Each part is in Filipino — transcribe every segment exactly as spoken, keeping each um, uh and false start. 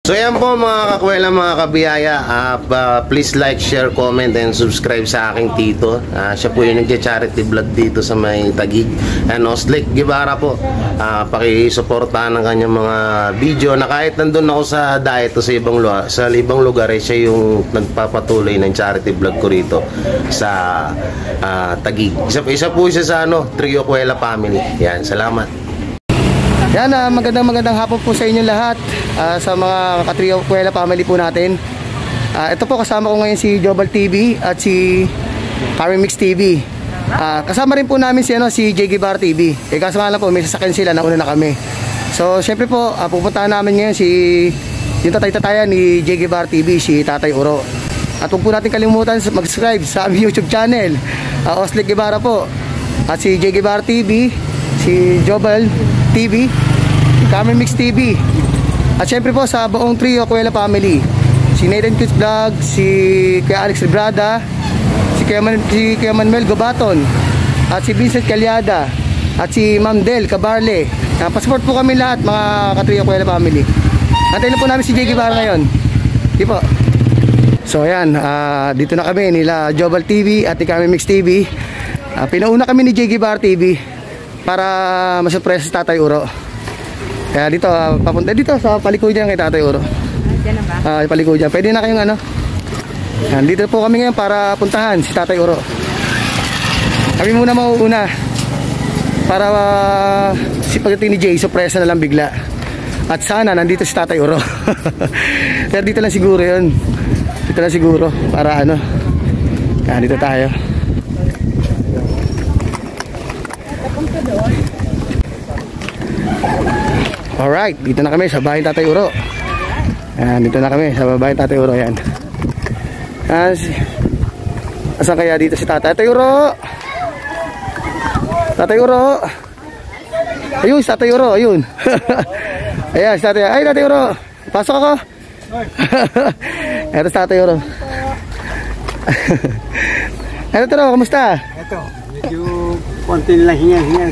So yan po mga kakwela, mga kabiyaya, uh, uh, please like, share, comment, and subscribe sa aking tito. uh, Siya po yung nagja-charity vlog dito sa may Taguig and Oslic, Guevara po. uh, Pakisuportahan ng kanyang mga video na kahit nandun ako sa diet o sa ibang lugar, sa ibang lugar eh, siya yung nagpapatuloy ng charity vlog ko rito sa uh, Taguig. Isa, isa po siya sa ano, Trio Cuela family. Yan, salamat. Yan, uh, magandang magandang hapon po sa inyo lahat, uh, sa mga ka-Trio Cuela family po natin. Uh, ito po, kasama ko ngayon si Jobal T V at si Karimix T V. Uh, kasama rin po namin si, ano, si J. Guevara T V. Eh, kasama lang po, may sasakyan sila, nauna na kami. So, syempre po, uh, pupuntahan namin ngayon si yung tatay-tatayan ni J. Guevara T V, si Tatay Uro. At huwag po natin kalimutan mag-subscribe sa aming YouTube channel, uh, Oslic Guevara po. At si J. Guevara T V, si Jobal T V, Karimix T V. At syempre po sa buong Trio Cuela family, si Nathan Coots Vlog, si Kuya Alex Librada, si Kuya, Man, si Kuya Manuel Gobaton, at si Vincent Calyada, at si Ma'am Del Cabarle. Uh, Pasupport po kami lahat mga ka-Trio Cuela family. Antayin na po namin si J. Guevara ngayon. Di po. So ayan, uh, dito na kami nila Jobal T V at ni Karimix T V. uh, Pinauna kami ni J. Guevara T V para masurpresa si Tatay Uro. Kaya dito, uh, papunta dito sa palikudan kay Tatay Uro. Diyan na ba? Ah, uh, palikudan. Pwede na kayong ano. Yan, dito po kami ngayon para puntahan si Tatay Uro. Kami muna mauuna para uh, si pagdating ni Jay, surpresa na lang bigla. At sana nandito si Tatay Uro. Pero dito lang siguro 'yun. Dito lang siguro para ano. Yan, dito tayo. Alright, dito na kami sa bahay Tatay Uro. Ayan, dito na kami sa bahay Tatay Uro. Ayan. As, asan kaya dito si Tatay? Tatay Uro! Tatay Uro! Ayun, si Tatay Uro, ayun. Ayan, si Tatay. Ay, Tatay Uro! Pasok ako! Eto si Tatay Uro. Eto, Taro, kamusta? Eto, medyo konti lang hinyan-hinyan.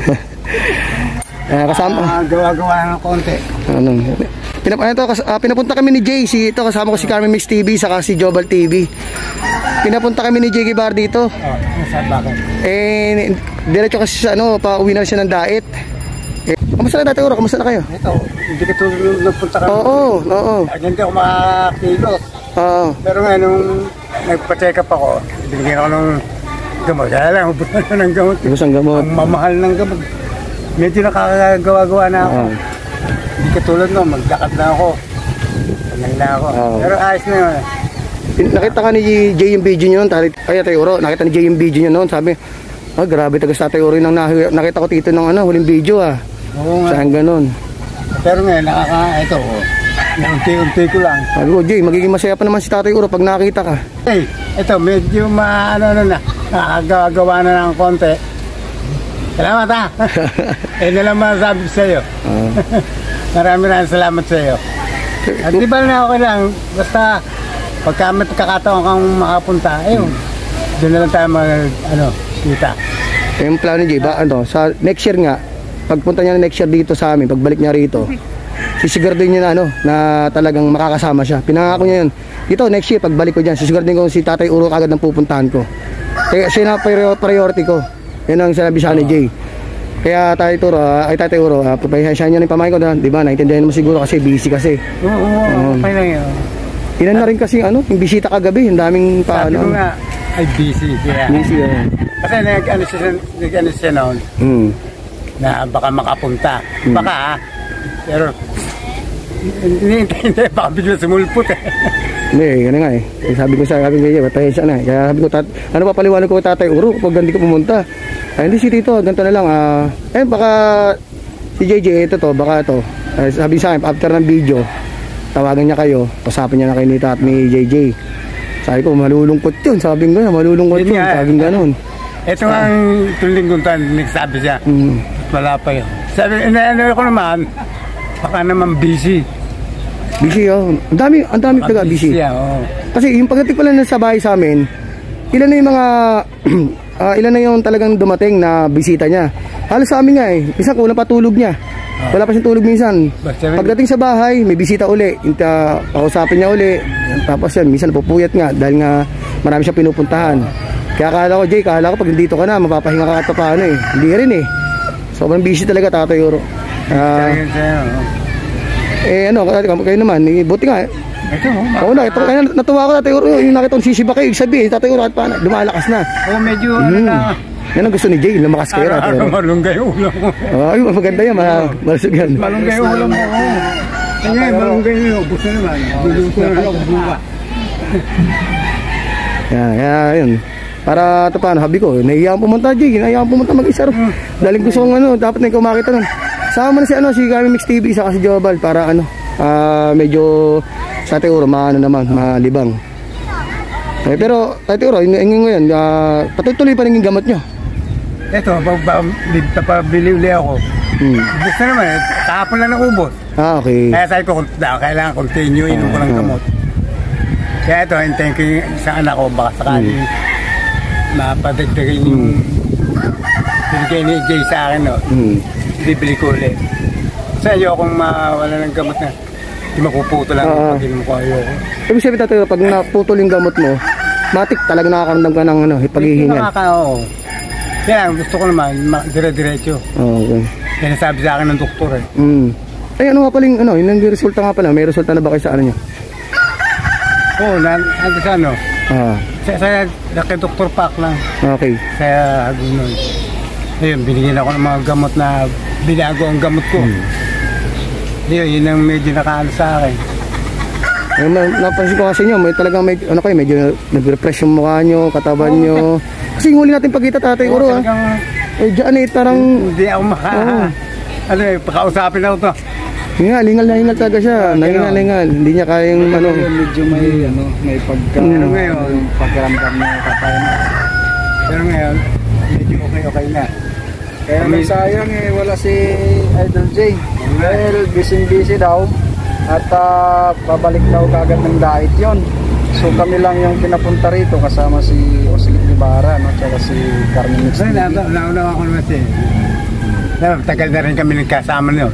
Uh, kasama uh, gawa-gawa ng konti. Ano? Pinap ano to, uh, pinapunta kami ni Jay, si ito kasama ko si Karimix T V saka si Jobal T V. Pinapunta kami ni J. Guevara dito. Oh, saan bakit? Eh diretso kasi sa ano, pauwi na siya ng diet. Eh, kamusta na Tatay Uro? Kamusta na kayo? Ito, hindi ka tulog nagpunta kami. Oo, oo. Hindi ako makakilos. Oo. Pero nga nung nagpa-check up ako, binigyan ako ng gamot. Kaya lang, ubus na ng gamot. Ubus ang gamot. Ang mamahal ng gamot. Medyo nakakagawa-gawa na ako. Uh, Hindi katulad no, magdakad na ako. Panang na ako. Uh, Pero ayos na yun. Nakita ka ni Jay yung video nyo noon. Ay, Tatay Uro, nakita ni Jay yung video nyo noon. Sabi, ah, grabe tagas Tatay Uro yung nakita ko dito ng ano, huling video ah. Oo nga. Saan ganun. Pero ngayon, nakaka, ito oh. Unti-unti ko lang. Sabi ko, Jay, magiging masaya pa naman si Tatay Uro pag nakita ka. Hey, ito, medyo maano na na. Nakakagawa na ng konti. Salamat ha. Eh na lang masasabi ko sa iyo. Uh. Marami maraming salamat sa iyo. At di ba na okay lang, basta pagka may pagkakataon kang makapunta, ayun, doon na lang tayo mag, ano, kita. Eh, yung plano Jay, ba, ano, sa next year nga, pagpunta niya next year dito sa amin, pagbalik niya rito, sisiguraduhin niya na, ano, na talagang makakasama siya. Pinangako niya yun. Dito, next year, pagbalik ko dyan, sisiguraduhin ko si Tatay Uro kagad ng pupuntahan ko. Kaya siya na priority ko. Yan ang sinabi sa ni Jay. Kaya Tatay Uro, uh, ay Tatay Uro, uh, papahihasan niya ng pamahay ko na, di ba? Naintindihan mo siguro kasi busy kasi. Oo, oo, okay lang yun. Ilan na rin kasi ano, yung bisita kagabi, yung daming pa, sabi ano. ko nga, ay busy. Kaya, busy, oh. Kasi nag-ano siya, nag-ano siya noon, hmm. na baka makapunta. Hmm. Baka ha, pero, hindi, baka bigla sumulpot eh. Hindi, gano'n nga eh. Sabi ko sa sabi ko siya, patay siya na eh. Kaya sabi ko, tat ano pa paliwanag ko Tatay Uro kapag hindi ko pumunta. Ay, hindi si Tito, ganito na lang. Uh, eh, baka si J J, ito to, baka ito. Uh, sabi sa akin, after ng video, tawagan niya kayo, pasapin niya na kayo ni Tat, ni J J. Sabi ko, malulungkot yun. Sabi ko, malulungkot yun. Sabi ko gano'n. Ito nga ang tulingguntan, nagsabi siya. Mm. Wala pa yun. Sabi, inaano ko naman, baka naman busy. Busy oh. Ang dami, ang dami taga busy. Yeah, oh. Kasi yung pagdating pala na sa bahay sa amin, ilan na yung mga uh, ilan na yung talagang dumating na bisita niya. Halos sa amin nga eh. Isang kulang patulog niya. Wala pa siyang tulog minsan. Basta- Pagdating sa bahay, may bisita uli. Inta, kausapin niya uli. Tapos yan, minsan napupuyat nga dahil nga marami siyang pinupuntahan. Kaya akala ko, Jay, akala ko pag nandito ka na, mapapahinga ka at paano eh. Hindi rin eh. Sobrang busy talaga, Tatay Uro. Ah, Talagang sa'yo. eh ano, kayo naman, eh, buti nga eh. Ito, oh. Oo na, ito, kaya natuwa ko, Tatay Uro, yung nakita kong sisiba kayo, sabi, Tatay Uro, at paano, lumalakas na. Oh, medyo ano Hmm. na. Yan ang gusto ni Jay, lumakas kayo, Tatay Araw-araw Uro. malunggay ulam mo. Oh, ay, maganda yan, ma- malusog yan. Malunggay ulam mo. oh. Kaya malunggay yun. Gusto naman. Gusto na lang. Buka. Yan, yan, yun. Para ito paano, habi ko, nahiya akong pumunta, Jay, nahiya akong pumunta mag-isa ro. Dahil gusto kong ano, dapat na ikaw makita nun. Sama mo na si ano, si Kami Mix T V, isa kasi Jobal, para ano, ah, medyo sa Tatay Uro, maano naman, malibang. Eh, pero, Tatay Uro, yun yun ngayon, uh, patuloy pa rin yung gamot nyo. Ito, papabili uli ako. Hmm. Gusto naman, eh, kahapon lang naubos. Ah, okay. Kaya sabi ko, da, kailangan continue, inom ko ng gamot. Kaya ito, hintayin ko yung isang anak ko, baka sakali mapadagdagin yung binigay ni Jay sa akin, no? Hmm. Bibili ko ulit. Sa iyo, kung mawala ng gamot na, hindi mapuputo lang Ah. pag inom ko ayoko. Ibig sabihin, Tatay Uro, pag naputol yung gamot mo, matik talaga nakakaramdam ka ng ano, paghihingal. Nakaka-oo. Kaya gusto ko naman, ma- dire-diretso. Oh, okay. Yan ang sabi sa akin ng doktor eh. Hmm. Ay, ano nga pala yung, ano, yung resulta nga pala, may resulta na ba kayo sa ano nyo? Oo, oh, nandito sa ano, Ah, sa, sa kay Doktor Pak lang, okay. sa Hagunon. Ayun, binigyan ako ng mga gamot na binago ang gamot ko. Hmm. Ayun, yun ang medyo nakaano sa akin. Eh, ma- napansin ko kasi nyo, may talagang may, ano kayo, medyo nag-refresh yung mukha nyo, katawan Oo, nyo. Kasi yung huli natin pagkita, Tatay Oo, Uro, ah. talagang Eh, dyan eh, parang, hindi ako maka... Oo. Ano eh, pakausapin ako to. hingal, hingal na hingal talaga siya. Nahingal, hingal. Hindi niya kayang, ano, Medyo may, ano, may pagka... Mm. Pero ngayon, pagkaramdam na kakain na. Pero ngayon, medyo okay-okay na. Kaya may sayang eh, wala si Idol J. Dahil busy-busy daw. At ah, babalik daw kagad ng diet yon. So kami lang yung pinapunta rito kasama si Osigit Ibarra, no? Tsaka si Carmen Mix. Pero na- naunawa ko naman siya. Na, tagal na rin kami nagkasama niyo.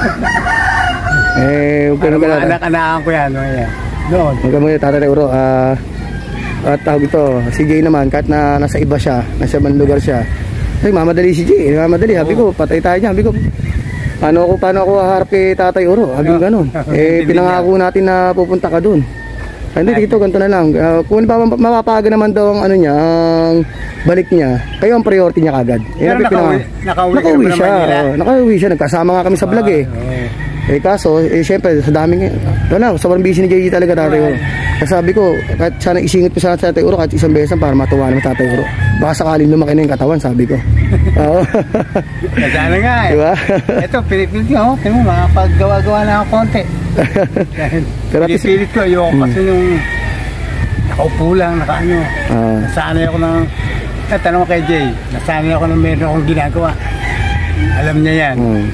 eh, huwag ka Ano na mga pala. anak-anakan ko yan. Ano yan. Doon. Huwag ka muna, Tatay Uro, ah, at tawag ito, si Jay naman, kahit na nasa iba siya, nasa ibang lugar siya, ay, mamadali si Jay, mamadali, sabi ko, patay tayo niya, sabi ko, paano ako, paano ako haharap kay Tatay Uro, sabi ko gano'n, eh, pinangako natin na pupunta ka dun. Hindi, dito, ganito na lang. Uh, kung pa, mapapaga naman daw ang ano niya, ang balik niya, kayo ang priority niya kagad. Pero ang pinang- nakauwi- nakauwi ka nakauwi naman siya. Manila. Oh, nakauwi siya, nagkasama nga kami sa vlog eh. Oo. Eh kaso, eh syempre, sa daming, wala, sobrang busy ni J J talaga, Tatay Uro. Kasi sabi ko, kahit sana isingit ko sana sa Tatay Uro, kahit isang beses para matuwa naman Tatay Uro. Baka sakaling lumaki na yung katawan, sabi ko. Oo. Kasana nga eh. Diba? Ito, pilit-pilit ko. Oh. Tingnan mo, makapag-gawa-gawa na ako konti. Dahil Pero at least- pilit ko, ayoko kasi nung nakaupo lang, nakaano. Ah. Nasanay ako ng, natanong ko kay Jay, nasanay ako ng meron akong ginagawa. Alam niya yan. Hmm.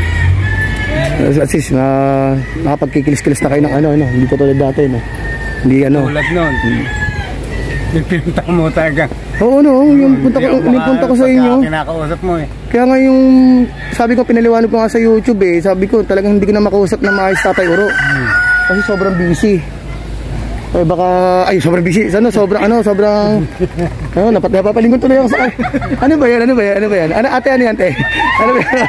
At least, na nakapagkikilis-kilis na kayo ng ano, ano, hindi po tulad dati, no? Hindi ano. Tulad nun. Yung pinunta mo talaga. Oo, no, yung punta ko, Hindi ako yung punta ko sa maka- inyo. pagka kinakausap mo eh. Kaya nga yung, sabi ko, pinaliwanag ko nga sa YouTube eh, sabi ko, talagang hindi ko na makausap na maayos Tatay Uro. Kasi sobrang busy. Eh baka, ay sobrang busy, ano, sobrang, ano, sobrang, ano, napat, napapalingon tuloy ako sa, ano ba yan, ano ba yan, ano ba yan, ano, ate, ano yan, ate, ano ba yan,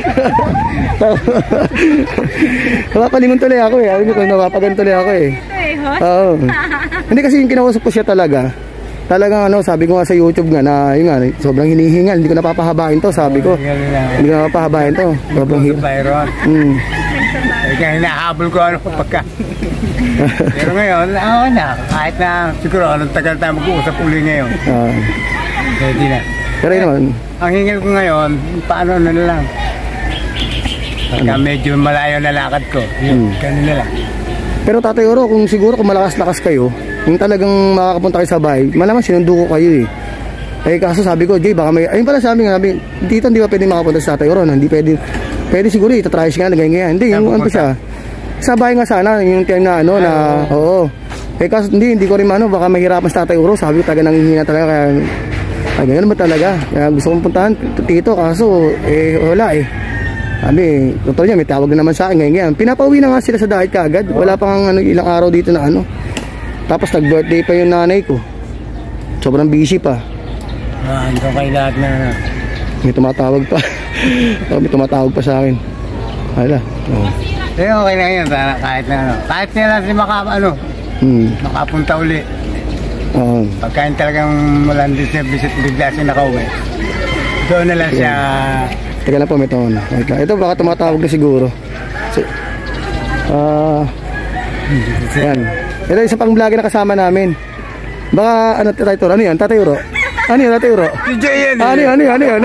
napapalingon tuloy ako eh, ano ko, napapagan tuloy ako eh. Oo. Hindi kasi yung kinausap ko siya talaga, talagang ano, sabi ko nga sa YouTube nga na, yun nga, sobrang hinihingal, hindi ko napapahabain to, sabi ko, Ganun lang. hindi ko napapahabain to, sobrang Good hirap. Byron. Hmm. Eh, kaya hinahabol ko ano pagka. Pero ngayon, okay na. Kahit na siguro anong tagal tayo mag-uusap uli ngayon. Ah. Pwede na. Pero yun naman, Ang hingil ko ngayon, paano na lang. Pagka medyo malayo na lakad ko, yun, ganun na lang. pero Tatay Uro, kung siguro kung malakas-lakas kayo, kung talagang makakapunta kayo sa bahay, malaman sinundo ko kayo eh. Eh kaso sabi ko, Jay, baka may, ayun pala sabi nga, sabi, dito hindi ba pwede makapunta sa Tatay Uro, no? Hindi pwede, pwede siguro itatry siya nga, ganyan, hindi, yung ano siya, sa bahay nga sana, yung time na ano, na, oo. Eh kaso hindi, hindi ko rin ano, baka mahirapan sa Tatay Uro, sabi ko talaga nanghihina talaga, kaya, ay ganyan ba talaga, kaya gusto kong puntahan, tito, kaso, eh wala eh. Sabi, totoo niya, may tawag na naman sa akin ngayon. ngayon. Pinapauwi na nga sila sa dahit kaagad. Wala pang ano, ilang araw dito na ano. Tapos nag-birthday pa yung nanay ko. Sobrang busy pa. Ah, ito kay lahat na ano. May tumatawag pa. May tumatawag pa sa akin. Hala. Oh. Eh, okay lang yun, kahit na ano. Kahit nila si maka, ano, Hmm. makapunta uli. Oo. Pagkain talagang walang visit, bigla siya nakauwi. Doon na lang siya. Teka lang po, may tawag na. Wait lang. Ito baka tumatawag na siguro. So, ah, yan. Ito isa pang vlogger na kasama namin. Baka ano tatay Turo? Ano yan? Tatay Uro? Ano yan tatay Uro? D J yan. Ano yan? Ano yan? Ano yan?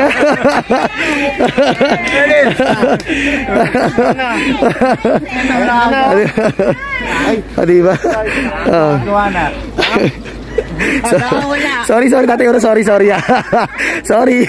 Ah, di ba? Ah. Gawa na. So, sorry, sorry, Tatay Uro, sorry, sorry. Sorry.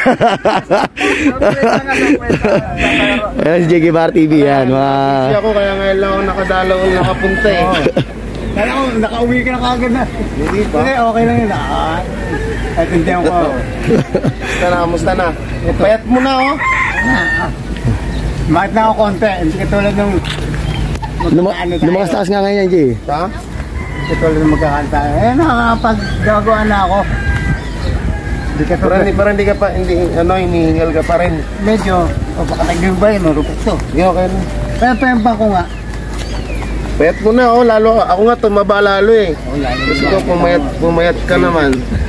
Ayan si J K Bar T V yan. Wow. Kasi ako kaya ngayon lang ako nakadalaw nakapunta eh. Kala ko, nakauwi ka na kagad na. Hindi ba? Hindi, okay lang yun. Ah, at hindi ako. Musta na, musta na. Payat mo na oh. Mahit na ako konti. Hindi katulad nung Luma lumakas-takas nga ngayon yan, J. Ha? katulad ng magkakanta. Eh, nakakapag-gagawa na ako. Hindi ka Pero hindi, pero hindi ka pa, hindi, ano, hinihingal ka pa rin. Medyo, o baka nag-ibay, marupok to. Hindi, okay na. Kaya pa ko nga. Payat mo na, oh, lalo, ako nga tumaba lalo eh. Oh, lalo Kasi ko, pumayat, pumayat ka naman.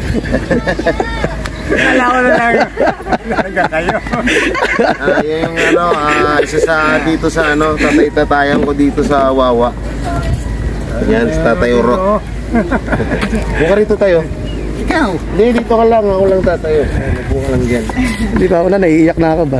Kala ko na lang. Talaga kayo. Ah, yan yung ano, ah, isa sa dito sa ano, tatay-tatayan ko dito sa Wawa. Yan, sa Tatay Uro. Buka rito tayo. Ikaw. Hindi, dito ka lang, ako lang tatayo. Buka lang dyan. Di ba ako na, naiiyak na ako ba?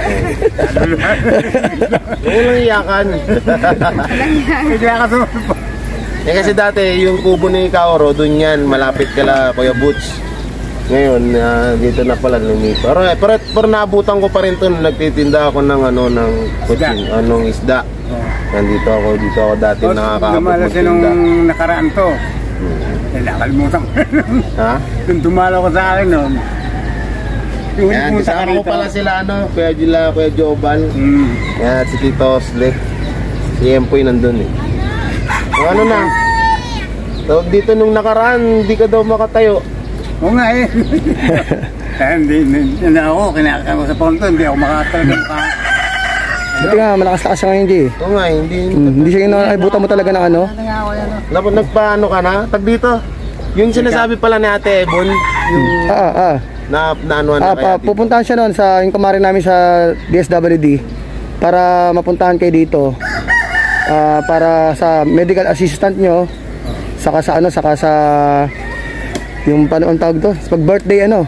Ako lang iyakan. Hindi ka sumulpo. Eh kasi dati, yung kubo ni Kaoro, dun yan, malapit kala Kuya Boots. Ngayon, uh, dito na pala lumipa. Pero, pero, pero naabutan ko pa rin to, nagtitinda ako ng ano, ng kutsing, anong isda. Nandito ako, dito ako dati nakakaabot Dumala siya nung magtinda. nakaraan to. Eh, nakalimutan ko. Ha? Nung dumalo ko sa akin noon. Yung Yan, punta ka kasama ko rito. pala sila, ano, Kuya Gila, Kuya Jobal. Hmm. Yan, at si Tito Slick. Si Empoy nandun eh. O, ano na? Tawag dito nung nakaraan, hindi ka daw makatayo. Oo nga eh. Eh, hindi, hindi na ako, kinakakang ko sa ponto, hindi ako makatalaga maka. Buti nga, malakas-takas siya ngayon, J. Oo nga, hindi. Hmm, hindi siya yung ay, buta mo talaga ng ano. Dapat nagpaano ka na? Tag dito. Yung sinasabi pala ni Ate Ebon, yung Ah, ah, ah. na, na ano Ah, na kaya pa, dito. pupuntahan siya noon sa yung kumare namin sa D S W D para mapuntahan kayo dito. Ah, para sa medical assistant nyo, saka sa ano, saka sa yung paano ang tawag to? Pag birthday ano.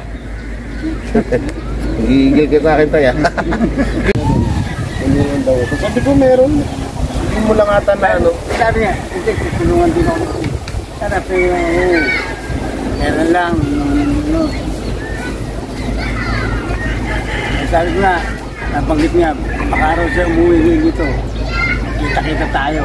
Gigil ka sa akin tayo. Tulungan daw. Sabi ko meron. Hindi mo lang ata na ano. Sabi nga, hindi, tulungan din ako. Sana pero, oo. Meron lang. No. Sabi ko nga, nabanggit niya, baka araw siya umuwi dito. Kita-kita tayo.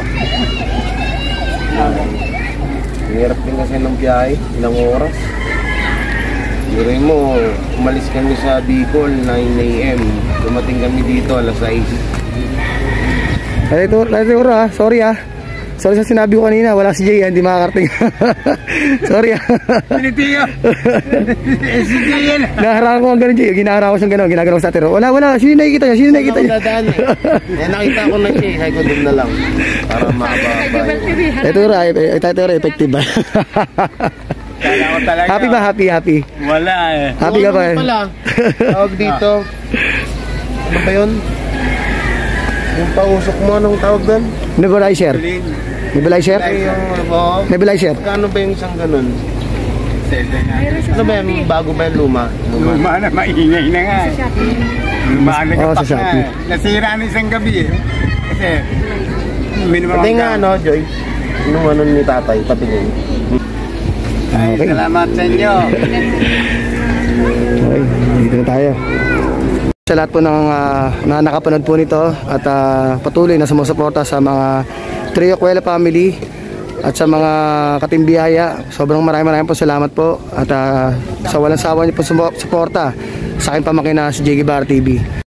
Hirap din kasi ng biyahe. Ilang oras. Yuri mo, umalis kami sa Bicol, nine A M Dumating kami dito, alas sais. Ay, ito, ito, ito, ah. Sorry ah. Sorry sa sinabi ko kanina, wala si Jay, hindi makakarating. Sorry ah. Pinitiyo! Si Jayen! Naharang ko ang ganun, Jay. Ginaharang ko siyang ganun, ginagalaw sa tiro. Wala, wala. Sino nakikita niya? Sino nakikita Ako niya? dadaan eh. Eh, nakita ko na siya eh. Sabi ko doon na lang. Para mahaba-haba. Ito, Ra. Ito, Ra. Effective ba? Kala ko talaga. Happy ba? Happy, happy. Wala eh. Happy ka ba? Ano pala? Tawag dito. Ano ba yun? Yung pausok mo, anong tawag doon? Nebulizer. Nebulizer? Ay, yung ano ba? Nebulizer. Kano ba yung isang ganun? Ano ba yung bago ba yung luma? Luma. Luma na, maingay na nga eh. Luma na Oo, kapak sa na Shopee. eh. Nasira na isang gabi eh. Kasi, minimum Pati nga ano, Joy. Nung ano ni tatay, patingin. Ay, Okay. salamat sa inyo. Okay, dito na tayo. Sa lahat po ng uh, na nakapanood po nito at uh, patuloy na sumusuporta sa mga Trio Cuela family at sa mga katimbiyaya, sobrang maraming maraming po salamat po at uh, sa walang sawa niyo po sumuporta sa aking pamangkin na si J K Bar T V.